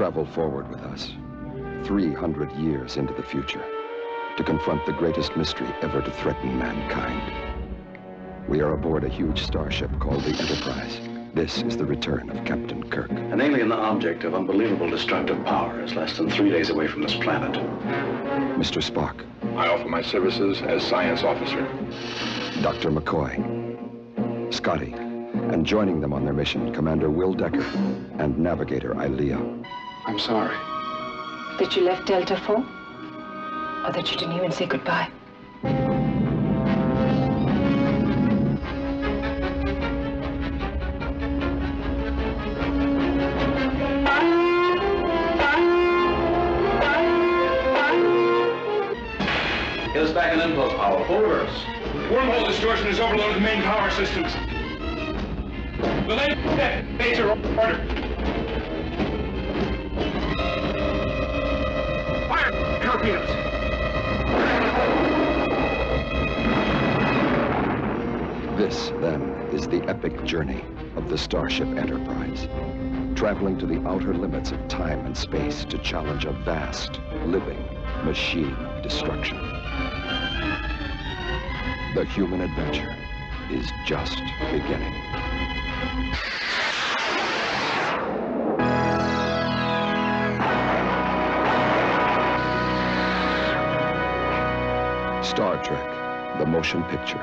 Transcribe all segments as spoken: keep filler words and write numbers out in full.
travel forward with us, three hundred years into the future, to confront the greatest mystery ever to threaten mankind. We are aboard a huge starship called the Enterprise. This is the return of Captain Kirk. An alien object of unbelievable destructive power is less than three days away from this planet. Mister Spock. I offer my services as science officer. Doctor McCoy. Scotty. And joining them on their mission, Commander Will Decker and Navigator Ilea. I'm sorry. That you left Delta four? Or that you didn't even say goodbye? Get us back in impulse power. Full reverse. Wormhole distortion has overloaded the main power systems. The lane major order. Fire torpedoes. This, then, is the epic journey of the Starship Enterprise, traveling to the outer limits of time and space to challenge a vast, living machine of destruction. The human adventure is just beginning. Star Trek, the motion picture.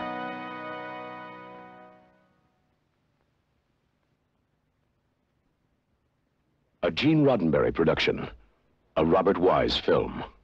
A Gene Roddenberry production, a Robert Wise film.